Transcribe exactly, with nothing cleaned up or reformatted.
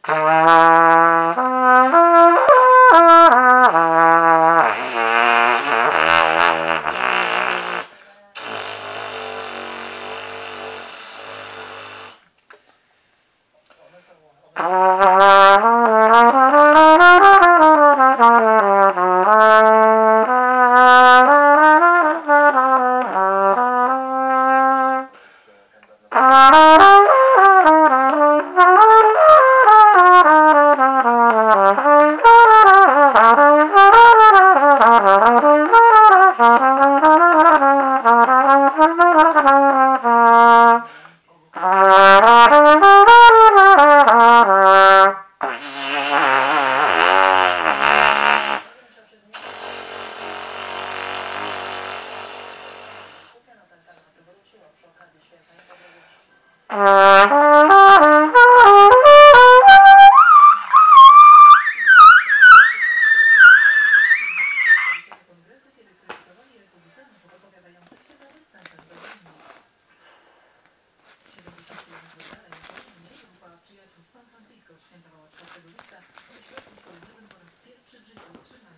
San Francisco świętowała czwartego lipca w ośrodku szkoleniowym po raz pierwszy w życiu otrzyma